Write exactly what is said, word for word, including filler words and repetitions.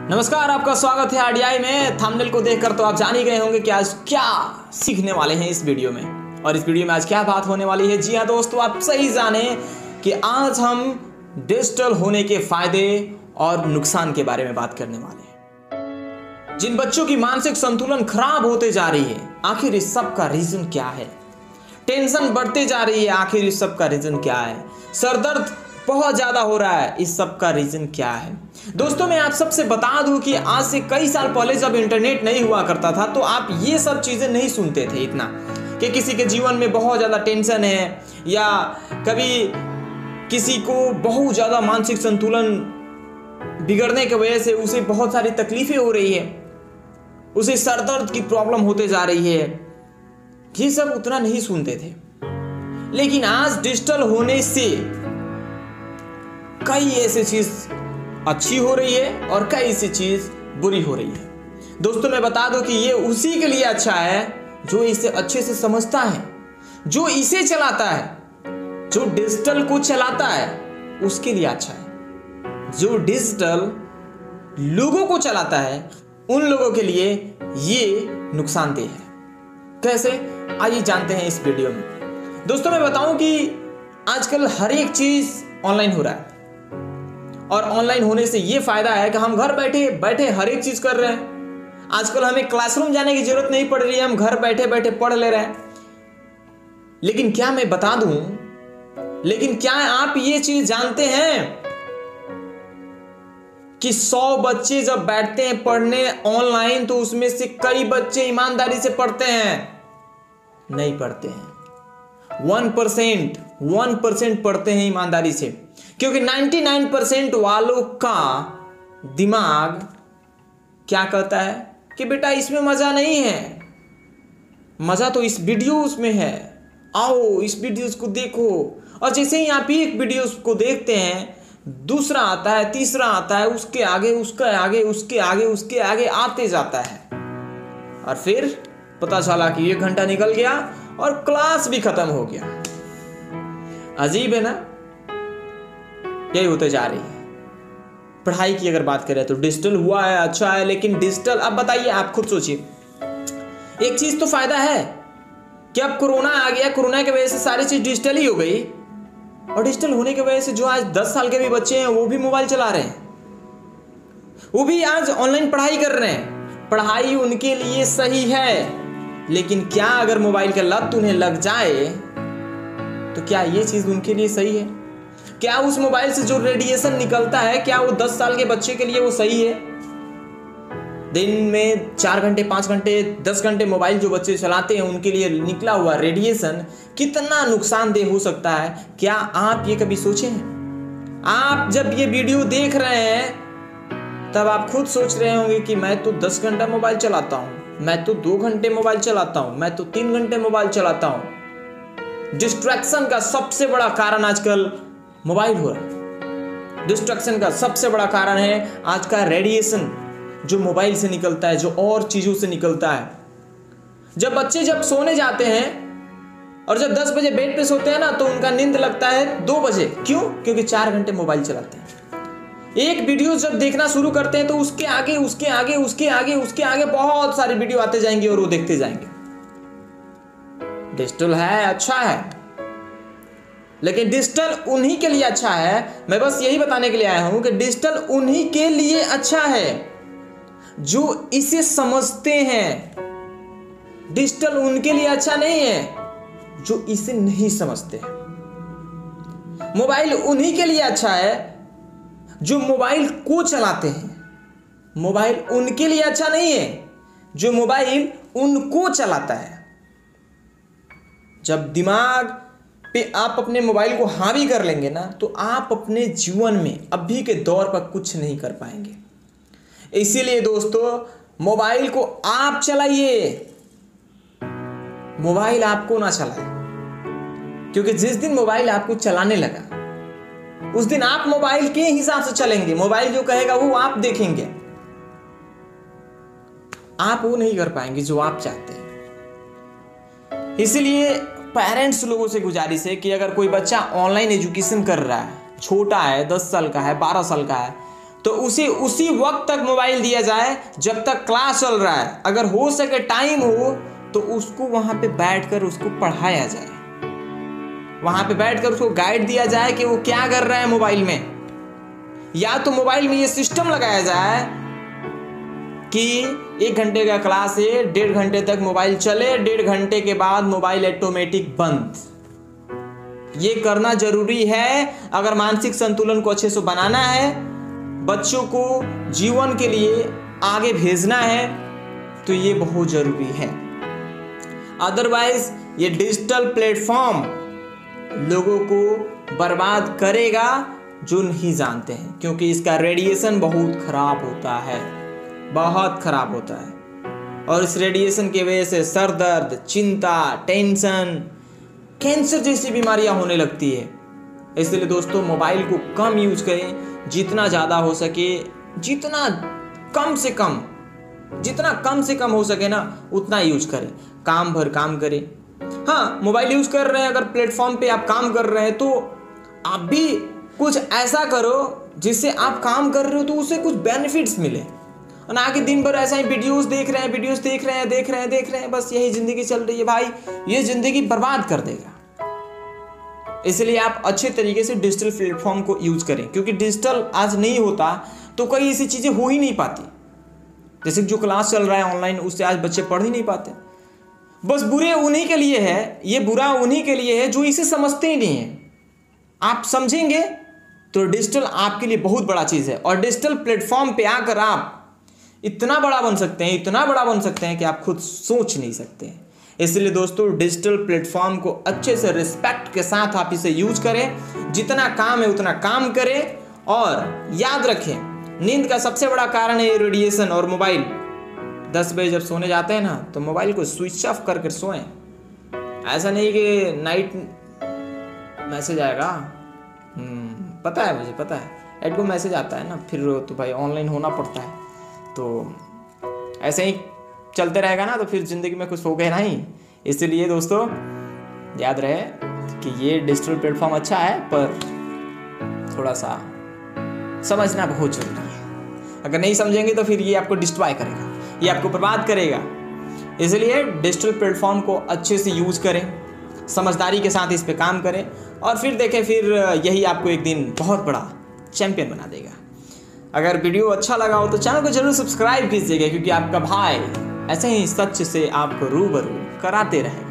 नमस्कार, आपका स्वागत है आरडीआई में। थंबनेल को देखकर तो आप जान ही गए होंगे कि आज क्या सीखने वाले हैं इस वीडियो में। और इस वीडियो में आज क्या बात होने वाली है। जी हाँ दोस्तों, आप सही जाने कि आज हम डिजिटल होने के फायदे और नुकसान के बारे में बात करने वाले हैं। जिन बच्चों की मानसिक संतुलन खराब होते जा रही है, आखिर इस सब का रीजन क्या है। टेंशन बढ़ते जा रही है, आखिर इस सब का रीजन क्या है। सरदर्द बहुत ज्यादा हो रहा है, इस सब का रीजन क्या है। दोस्तों, मैं आप सबसे बता दूं कि आज से कई साल पहले जब इंटरनेट नहीं हुआ करता था तो आप ये सब चीजें नहीं सुनते थे इतना कि किसी के जीवन में बहुत ज्यादा टेंशन है या कभी किसी को बहुत ज्यादा मानसिक संतुलन बिगड़ने की वजह से उसे बहुत सारी तकलीफें हो रही है, उसे सरदर्द की प्रॉब्लम होते जा रही है। ये सब उतना नहीं सुनते थे। लेकिन आज डिजिटल होने से कई ऐसी चीज अच्छी हो रही है और कई ऐसी चीज बुरी हो रही है। दोस्तों, मैं बता दूं कि ये उसी के लिए अच्छा है जो इसे अच्छे से समझता है, जो इसे चलाता है, जो डिजिटल को चलाता है उसके लिए अच्छा है। जो डिजिटल लोगों को चलाता है उन लोगों के लिए ये नुकसानदेह है। कैसे, आइए जानते हैं इस वीडियो में। दोस्तों, मैं बताऊं कि आजकल हर एक चीज ऑनलाइन हो रहा है और ऑनलाइन होने से ये फायदा है कि हम घर बैठे बैठे हर एक चीज कर रहे हैं। आजकल हमें क्लासरूम जाने की जरूरत नहीं पड़ रही है, हम घर बैठे बैठे पढ़ ले रहे हैं। लेकिन क्या मैं बता दूं, लेकिन क्या आप ये चीज जानते हैं कि सौ बच्चे जब बैठते हैं पढ़ने ऑनलाइन तो उसमें से कई बच्चे ईमानदारी से पढ़ते हैं? नहीं पढ़ते हैं। वन परसेंट वन परसेंट पढ़ते हैं ईमानदारी से, क्योंकि निन्यानवे परसेंट वालों का दिमाग क्या कहता है कि बेटा इसमें मजा नहीं है, मजा तो इस वीडियोस में है, आओ इस वीडियोस को देखो। और जैसे ही आप एक वीडियोस को देखते हैं, दूसरा आता है, तीसरा आता है, उसके आगे उसके आगे उसके आगे उसके आगे आते जाता है और फिर पता चला कि एक घंटा निकल गया और क्लास भी खत्म हो गया। अजीब है ना, यही होते जा रही है। पढ़ाई की अगर बात करें तो डिजिटल हुआ है, अच्छा है, लेकिन डिजिटल, अब बताइए, आप खुद सोचिए। एक चीज तो फायदा है कि अब कोरोना आ गया, कोरोना की वजह से सारी चीज डिजिटल ही हो गई और डिजिटल होने की वजह से जो आज दस साल के भी बच्चे हैं वो भी मोबाइल चला रहे हैं, वो भी आज ऑनलाइन पढ़ाई कर रहे हैं। पढ़ाई उनके लिए सही है, लेकिन क्या अगर मोबाइल का लत उन्हें लग जाए तो क्या ये चीज उनके लिए सही है? क्या उस मोबाइल से जो रेडिएशन निकलता है, क्या वो दस साल के बच्चे के लिए वो सही है? दिन में चार घंटे पांच घंटे दस घंटे मोबाइल जो बच्चे चलाते हैं उनके लिए निकला हुआ रेडिएशन कितना नुकसानदेह हो सकता है, क्या आप ये कभी सोचे हैं? आप जब ये वीडियो देख रहे हैं तब आप खुद सोच रहे होंगे कि मैं तो दस घंटा मोबाइल चलाता हूं, मैं तो दो घंटे मोबाइल चलाता हूं, मैं तो तीन घंटे मोबाइल चलाता हूं। डिस्ट्रैक्शन का सबसे बड़ा कारण आजकल मोबाइल हो रहा है। डिस्ट्रैक्शन का सबसे बड़ा कारण है आज का रेडिएशन जो मोबाइल से निकलता है, जो और चीजों से निकलता है। जब बच्चे जब सोने जाते हैं और जब दस बजे बेड पे सोते हैं ना तो उनका नींद लगता है दो बजे। क्यों? क्योंकि चार घंटे मोबाइल चलाते हैं। एक वीडियो जब देखना शुरू करते हैं तो उसके आगे उसके आगे उसके आगे उसके आगे बहुत सारे वीडियो आते जाएंगे और वो देखते जाएंगे। डिजिटल है, अच्छा है, लेकिन डिजिटल उन्हीं के लिए अच्छा है। मैं बस यही बताने के लिए आया हूं कि डिजिटल उन्हीं के लिए अच्छा है जो इसे समझते हैं। डिजिटल उनके लिए अच्छा नहीं है जो इसे नहीं समझते हैं। मोबाइल उन्हीं के लिए अच्छा है जो मोबाइल को चलाते हैं। मोबाइल उनके लिए अच्छा नहीं है जो मोबाइल उनको चलाता है। जब दिमाग पे आप अपने मोबाइल को हावी कर लेंगे ना तो आप अपने जीवन में अभी के दौर पर कुछ नहीं कर पाएंगे। इसीलिए दोस्तों, मोबाइल को आप चलाइए, मोबाइल आपको ना चलाए। क्योंकि जिस दिन मोबाइल आपको चलाने लगा उस दिन आप मोबाइल के हिसाब से चलेंगे। मोबाइल जो कहेगा वो आप देखेंगे, आप वो नहीं कर पाएंगे जो आप चाहते हैं। इसलिए पेरेंट्स लोगों से गुजारिश है कि अगर कोई बच्चा ऑनलाइन एजुकेशन कर रहा है, छोटा है, दस साल का है, बारह साल का है, तो उसी उसी वक्त तक मोबाइल दिया जाए जब तक क्लास चल रहा है। अगर हो सके टाइम हो तो उसको वहाँ पे बैठकर उसको पढ़ाया जाए, वहाँ पे बैठकर उसको गाइड दिया जाए कि वो क्या कर रहा है मोबाइल में। या तो मोबाइल में ये सिस्टम लगाया जाए कि एक घंटे का क्लास है, डेढ़ घंटे तक मोबाइल चले, डेढ़ घंटे के बाद मोबाइल ऑटोमेटिक बंद। ये करना जरूरी है अगर मानसिक संतुलन को अच्छे से बनाना है, बच्चों को जीवन के लिए आगे भेजना है, तो ये बहुत जरूरी है। अदरवाइज ये डिजिटल प्लेटफॉर्म लोगों को बर्बाद करेगा जो नहीं जानते हैं, क्योंकि इसका रेडिएशन बहुत खराब होता है, बहुत खराब होता है। और इस रेडिएशन की वजह से सर दर्द, चिंता, टेंशन, कैंसर जैसी बीमारियां होने लगती है। इसलिए दोस्तों मोबाइल को कम यूज करें, जितना ज़्यादा हो सके, जितना कम से कम जितना कम से कम हो सके ना उतना यूज करें। काम भर काम करें। हाँ, मोबाइल यूज कर रहे हैं, अगर प्लेटफॉर्म पे आप काम कर रहे हैं तो आप भी कुछ ऐसा करो जिससे आप काम कर रहे हो तो उससे कुछ बेनिफिट्स मिले, और ना कि दिन भर ऐसा ही वीडियोस देख रहे हैं वीडियोस देख रहे हैं देख रहे हैं देख रहे हैं बस यही जिंदगी चल रही है। भाई ये जिंदगी बर्बाद कर देगा। इसलिए आप अच्छे तरीके से डिजिटल प्लेटफॉर्म को यूज करें, क्योंकि डिजिटल आज नहीं होता तो कई ऐसी चीजें हो ही नहीं पाती। जैसे जो क्लास चल रहा है ऑनलाइन, उससे आज बच्चे पढ़ ही नहीं पाते। बस बुरे उन्हीं के लिए है, ये बुरा उन्हीं के लिए है जो इसे समझते ही नहीं है। आप समझेंगे तो डिजिटल आपके लिए बहुत बड़ा चीज है, और डिजिटल प्लेटफॉर्म पे आकर आप इतना बड़ा बन सकते हैं, इतना बड़ा बन सकते हैं कि आप खुद सोच नहीं सकते हैं। इसलिए दोस्तों डिजिटल प्लेटफॉर्म को अच्छे से रिस्पेक्ट के साथ आप इसे यूज करें, जितना काम है उतना काम करें, और याद रखें नींद का सबसे बड़ा कारण है रेडिएशन और मोबाइल। दस बजे जब सोने जाते हैं ना तो मोबाइल को स्विच ऑफ करके सोएं। ऐसा नहीं कि नाइट मैसेज आएगा, पता है मुझे पता है, एड को मैसेज आता है ना, फिर तो भाई ऑनलाइन होना पड़ता है, तो ऐसे ही चलते रहेगा ना तो फिर ज़िंदगी में कुछ हो गया नहीं। इसलिए दोस्तों याद रहे कि ये डिजिटल प्लेटफॉर्म अच्छा है, पर थोड़ा सा समझना बहुत जरूरी है। अगर नहीं समझेंगे तो फिर ये आपको डिस्ट्रॉय करेगा, ये आपको बर्बाद करेगा। इसलिए डिजिटल प्लेटफॉर्म को अच्छे से यूज करें, समझदारी के साथ इस पे काम करें, और फिर देखें फिर यही आपको एक दिन बहुत बड़ा चैंपियन बना देगा। अगर वीडियो अच्छा लगा हो तो चैनल को जरूर सब्सक्राइब कीजिएगा, क्योंकि आपका भाई ऐसे ही सच से आपको रूबरू कराते रहेगा।